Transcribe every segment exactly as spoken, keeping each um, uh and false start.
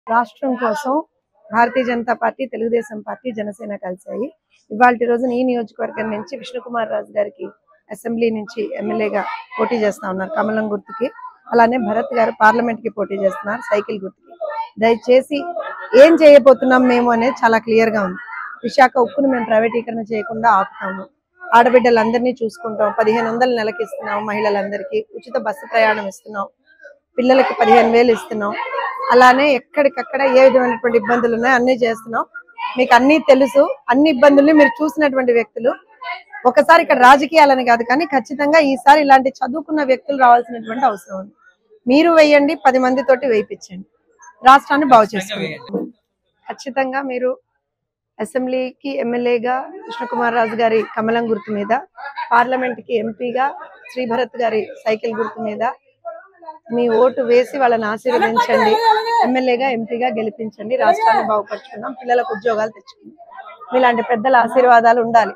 రాష్ట్రం కోసం Bharatiya Janata Party, Telugu Desam Party, Janasena కలిసాయి. ఇవాల్టి రోజున ఈ నియోజకవర్గం నుంచి విష్ణుకుమార్ రాజు గారికి అసెంబ్లీ నుంచి ఎమ్మెల్యేగా పోటీ చేస్తా ఉన్నారు కమలం గుర్తుకి. అలానే భరత్ గారు పార్లమెంట్ కి పోటీ చేస్తున్నారు సైకిల్ గుర్తుకి. దయచేసి ఏం చేయబోతున్నాం మేము అనేది చాలా క్లియర్ గా ఉంది. విశాఖ ఉక్కును మేము ప్రైవేటీకరణ చేయకుండా ఆపుతాము. ఆడబిడ్డలందరినీ చూసుకుంటాం. పదిహేను వందలు నెలకి ఇస్తున్నాం. మహిళలందరికీ ఉచిత బస్సు ప్రయాణం ఇస్తున్నాం. పిల్లలకి పదిహేను వేలు ఇస్తున్నాం. అలానే ఎక్కడికక్కడ ఏ విధమైనటువంటి ఇబ్బందులు ఉన్నాయో అన్ని చేస్తున్నాం. మీకు అన్ని తెలుసు. అన్ని ఇబ్బందుల్ని మీరు చూసినటువంటి వ్యక్తులు. ఒకసారి ఇక్కడ రాజకీయాలని కాదు కానీ ఖచ్చితంగా ఈసారి ఇలాంటి చదువుకున్న వ్యక్తులు రావాల్సినటువంటి అవసరం ఉంది. మీరు వేయండి, పది మంది తోటి వేయించండి, రాష్ట్రాన్ని బాగు చేసుకోండి. ఖచ్చితంగా మీరు అసెంబ్లీకి ఎమ్మెల్యేగా విష్ణుకుమార్ రాజు గారి కమలం గుర్తు మీద, పార్లమెంట్ కి ఎంపీగా శ్రీభరత్ గారి సైకిల్ గుర్తు మీద మీ ఓటు వేసి వాళ్ళని ఆశీర్వదించండి. ఎమ్మెల్యేగా ఎంపీగా గెలిపించండి. రాష్ట్రాన్ని బాగుపరుచుకుందాం, పిల్లలకు ఉద్యోగాలు తెచ్చుకుందాం. మీలాంటి పెద్దల ఆశీర్వాదాలు ఉండాలి.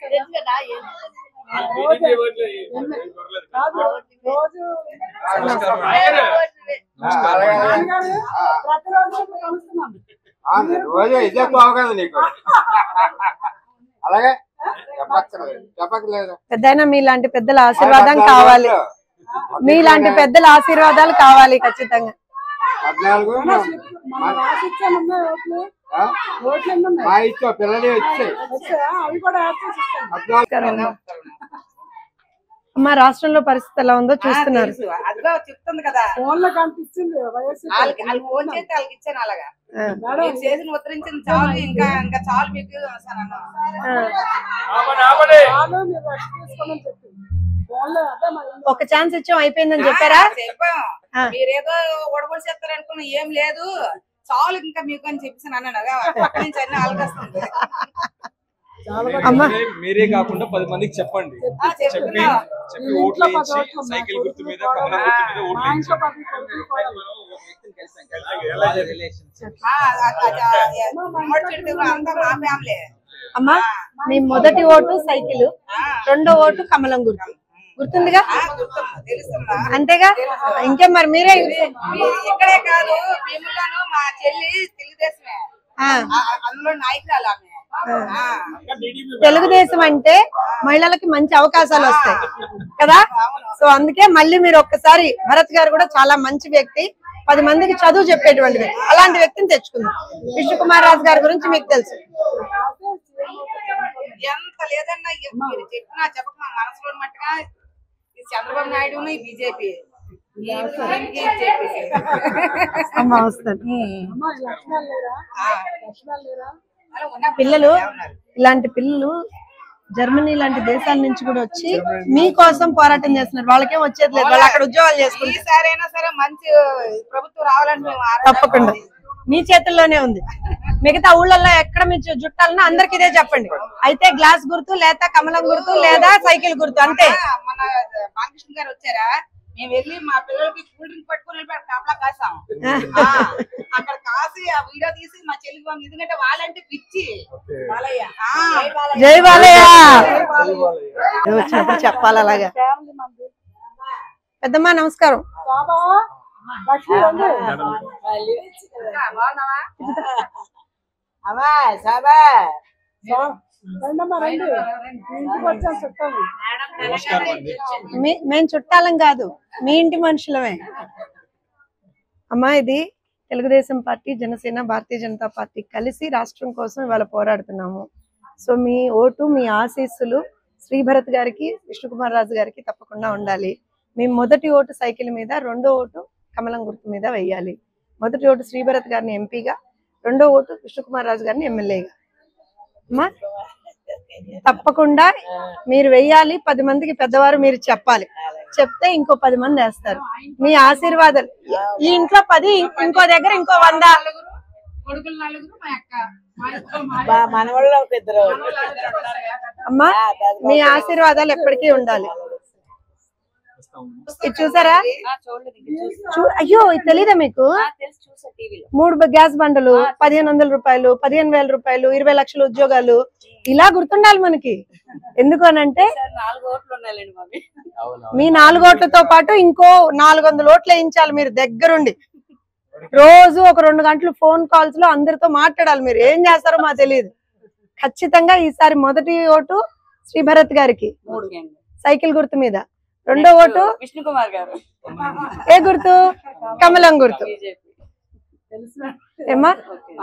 పెద్దయినా మీలాంటి పెద్దల ఆశీర్వాదం కావాలి. మీలాంటి పెద్దల ఆశీర్వాదాలు కావాలి ఖచ్చితంగా. అమ్మా, రాష్ట్రంలో పరిస్థితి ఎలా ఉందో చూస్తున్నారు. చెప్తుంది కదా, ఫోన్ లో కనిపిస్తుంది. ఇచ్చాను అలాగా చేసిన ఉత్తరించిన చాలు, ఇంకా ఇంకా చాలు మీకు ఒక ఛాన్స్ ఇచ్చాం, అయిపోయిందని చెప్పారా? చెప్పాం. మీరేదో ఒడబడి చేస్తారు అనుకున్నా, ఏం లేదు చాలు ఇంకా మీకు అని చెప్పేసి అన్నాను. పక్క నుంచి అన్ని ఆలోచిస్తుంది. మీరే కాకుండా పది మందికి చెప్పండి. చెప్పి చెప్పి ఓట్లు వేయించి సైకిల్ గుర్తు మీద, కమలం గుర్తు మీద ఓట్లు వేయించి. అమ్మా, మీ మొదటి ఓటు సైకిల్, రెండో ఓటు కమలం గుర్తు. గుర్తుందిగా? అంతేగా? ఇంకేం మరి మీరే. ఇక్కడే కాదు, భీములను మా చెల్లి తెలుగుదేశమే, అందులో నాయకురాలు ఆమె. తెలుగుదేశం అంటే మహిళలకి మంచి అవకాశాలు వస్తాయి కదా. సో అందుకే మళ్ళీ మీరు ఒక్కసారి, భరత్ గారు కూడా చాలా మంచి వ్యక్తి, పది మందికి చదువు చెప్పేటువంటి వ్యక్తి, అలాంటి వ్యక్తిని తెచ్చుకుందాం. విష్ణుకుమార్ రాజు గారి గురించి మీకు తెలుసు. ఎంత లేదన్నా మీరు చెప్పినా చెప్పక మనసులో మట్టుగా చంద్రబాబు నాయుడు బీజేపీ పిల్లలు, ఇలాంటి పిల్లలు జర్మనీ లాంటి దేశాల నుంచి కూడా వచ్చి మీకోసం పోరాటం చేస్తున్నారు. వాళ్ళకేం వచ్చేది లేదు, వాళ్ళు అక్కడ ఉద్యోగాలు చేసుకుంటారు. ఈసారైనా సరే మంచి ప్రభుత్వం రావాలని మేము తప్పకుండా మీ చేతుల్లోనే ఉంది. మిగతా ఊళ్ళల్లో ఎక్కడ మీ జుట్టాలన్నా అందరికి ఇదే చెప్పండి. అయితే గ్లాస్ గుర్తు, లేదా కమలం గుర్తు, లేదా సైకిల్ గుర్తు, అంతే. మన బాలకృష్ణ గారు వచ్చారా, మేము వెళ్ళి మా పిల్లలకి కూల్ డ్రింక్ పట్టుకుని కాపలా కాసాం. అక్కడ కాసి ఆ వీడియో తీసి మా చెల్లికి పంపి, ఎందుకంటే వాళ్ళంటే పిచ్చి. జై బాలయ్య వచ్చినప్పుడు చెప్పాలి అలాగా. పెద్దమ్మా నమస్కారం. మేము చుట్టాలం కాదు, మీ ఇంటి మనుషులమే. అమ్మా, ఇది తెలుగుదేశం పార్టీ, జనసేన, భారతీయ జనతా పార్టీ కలిసి రాష్ట్రం కోసం ఇవాళ పోరాడుతున్నాము. సో మీ ఓటు, మీ ఆశీస్సులు శ్రీభరత్ గారికి, విష్ణుకుమార్ రాజు గారికి తప్పకుండా ఉండాలి. మీ మొదటి ఓటు సైకిల్ మీద, రెండో ఓటు కమలం గుర్తు మీద వేయాలి. మొదటి ఓటు శ్రీభరత్ గారిని ఎంపీగా, రెండో ఓటు విష్ణుకుమార్ రాజు గారిని ఎమ్మెల్యేగా. అమ్మా తప్పకుండా మీరు వెయ్యాలి. పది మందికి పెద్దవారు మీరు చెప్పాలి. చెప్తే ఇంకో పది మంది వేస్తారు. మీ ఆశీర్వాదాలు ఈ ఇంట్లో పది, ఇంకో దగ్గర ఇంకో వంద. అమ్మా మీ ఆశీర్వాదాలు ఎప్పటికీ ఉండాలి. ఇది చూసారా? అయ్యో ఇది తెలీదా మీకు? మూడు గ్యాస్ బండలు, పదిహేను వందల రూపాయలు, పదిహేను వేల రూపాయలు, ఇరవై లక్షల ఉద్యోగాలు, ఇలా గుర్తుండాలి మనకి. ఎందుకు అనంటే మీ నాలుగు ఓట్లతో పాటు ఇంకో నాలుగు వందల ఓట్లు వేయించాలి మీరు దగ్గరుండి. రోజు ఒక రెండు గంటలు ఫోన్ కాల్స్ లో అందరితో మాట్లాడాలి. మీరు ఏం చేస్తారో మాకు తెలియదు. ఖచ్చితంగా ఈసారి మొదటి ఓటు శ్రీ భరత్ గారికి సైకిల్ గుర్తు మీద, రెండో ఓటు విష్ణు కుమార్ గారు ఏ గుర్తు? కమలం గుర్తు. ఏమ్మా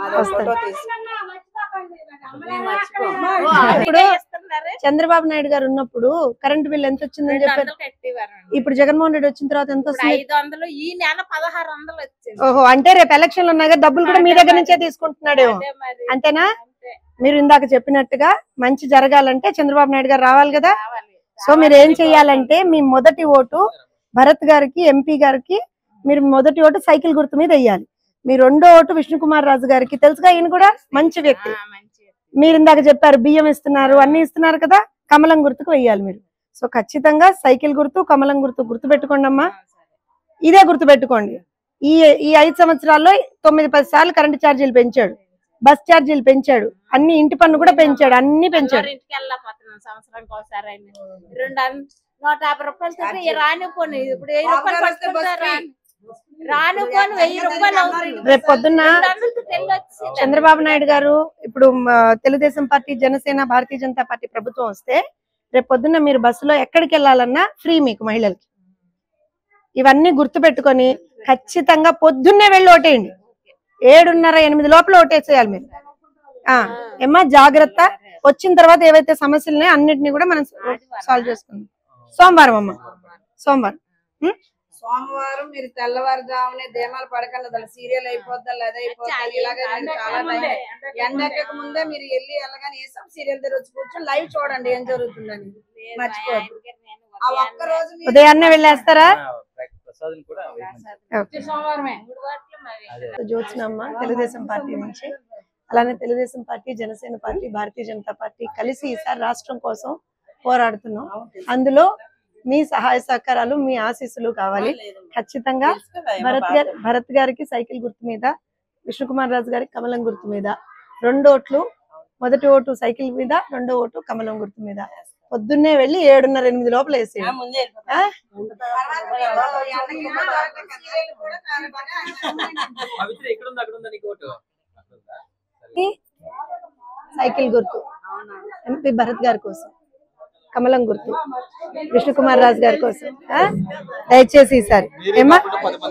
ఇప్పుడు చంద్రబాబు నాయుడు గారు ఉన్నప్పుడు కరెంట్ బిల్ ఎంత వచ్చిందని చెప్పారు. ఇప్పుడు జగన్మోహన్ రెడ్డి వచ్చిన తర్వాత ఎంత వస్తుంది? ఐదు వందలు ఈ నెల పదహారు వందలు వచ్చింది. ఓహో, అంటే రేపు ఎలక్షన్లు ఉన్నాయి కదా, డబ్బులు కూడా మీ దగ్గర నుంచే తీసుకుంటున్నాడేమో. అంతేనా? మీరు ఇందాక చెప్పినట్టుగా మంచి జరగాలంటే చంద్రబాబు నాయుడు గారు రావాలి కదా. సో మీరు ఏం చెయ్యాలంటే మీ మొదటి ఓటు భరత్ గారికి, ఎంపీ గారికి మీరు మొదటి ఓటు సైకిల్ గుర్తు మీద వేయాలి. మీ రెండో ఓటు విష్ణు కుమార్ రాజు గారికి, తెలుసుగా ఈయన కూడా మంచి వ్యక్తి. మీరు ఇందాక చెప్పారు బియ్యం ఇస్తున్నారు, అన్ని ఇస్తున్నారు కదా, కమలం గుర్తుకు వెయ్యాలి మీరు. సో ఖచ్చితంగా సైకిల్ గుర్తు, కమలం గుర్తు గుర్తు పెట్టుకోండి అమ్మా. ఇదే గుర్తు పెట్టుకోండి. ఈ ఈ ఐదు సంవత్సరాల్లో తొమ్మిది పది సార్లు కరెంటు ఛార్జీలు పెంచాడు, బస్ ఛార్జీలు పెంచాడు, అన్ని ఇంటి పన్ను కూడా పెంచాడు, అన్ని పెంచాడు. ఇంటికి వెళ్ళకపోతున్నాం సంవత్సరానికి ఒకసారి రెండు నూట యాభై రూపాయలు రానిపోయి ఇప్పుడు వెయ్యి రూపాయలు రానుకొని వెయ్యి రూపాయలు అవుతుంది. రేపు పొద్దున్న చంద్రబాబు నాయుడు గారు ఇప్పుడు తెలుగుదేశం పార్టీ, జనసేన, భారతీయ జనతా పార్టీ ప్రభుత్వం వస్తే రేపు పొద్దున్న మీరు బస్సులో ఎక్కడికి వెళ్ళాలన్నా ఫ్రీ మీకు మహిళలకి. ఇవన్నీ గుర్తు పెట్టుకొని ఖచ్చితంగా పొద్దున్నే వెళ్ళి ఓటేయండి. ఏడున్నర ఎనిమిది లోపల ఓటేసేయాలి మీరు. ఆ ఏమ్మా జాగ్రత్త. వచ్చిన తర్వాత ఏవైతే సమస్యలు అన్నిటిని కూడా మనం సాల్వ్ చేసుకుందాం. సోమవారం అమ్మ, సోమవారం సోమవారం మీరు తెల్లవారుజామునే ధీమాలు పడకండి, సీరియల్ అయిపోద్దా అదే అయిపోద్దా ఇలాగే చాలా టైం ఎండక ముందే మీరు వెళ్ళి వెళ్ళగానే వేసాం సీరియల్ దగ్గర వచ్చి కూర్చొని లైవ్ చూడండి ఏం జరుగుతుందని మర్చిపోద్దు. ఆ ఒక్క రోజు ఉదయాన్నే వెళ్ళేస్తారా? జ్యోత్స్నమ్మ తెలుగుదేశం పార్టీ నుంచి, అలానే Telugu Desam Party, Janasena Party, Bharatiya Janata Party కలిసి ఈసారి రాష్ట్రం కోసం పోరాడుతున్నాం. అందులో మీ సహాయ సహకారాలు, మీ ఆశీస్సులు కావాలి. ఖచ్చితంగా భరత్ గారి భరత్ గారికి సైకిల్ గుర్తు మీద, విష్ణు కుమార్ రాజు గారికి కమలం గుర్తు మీద రెండు ఓట్లు. మొదటి ఓటు సైకిల్ మీద, రెండో ఓటు కమలం గుర్తు మీద. పొద్దున్నే వెళ్ళి ఏడున్నర ఎనిమిది లోపల వేసేయండి. సైకిల్ గుర్తు ఎంపీ భరత్ గారి కోసం, కమలం గుర్తు విష్ణు కుమార్ రాజు గారి కోసం దయచేసి ఈసారి ఏమా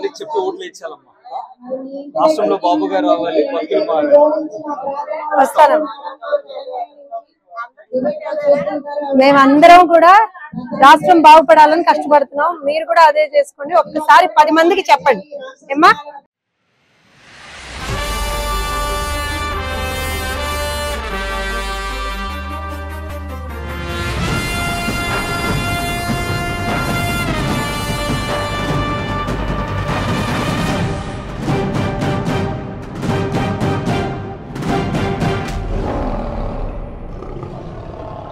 రాష్ట్రంలో బాబు గారు రావాలి, వస్తాను. మేమందరం కూడా రాష్ట్రం బాగుపడాలని కష్టపడుతున్నాం. మీరు కూడా అదే చేసుకోండి. ఒక్కసారి పది మందికి చెప్పండి ఏమ్మా.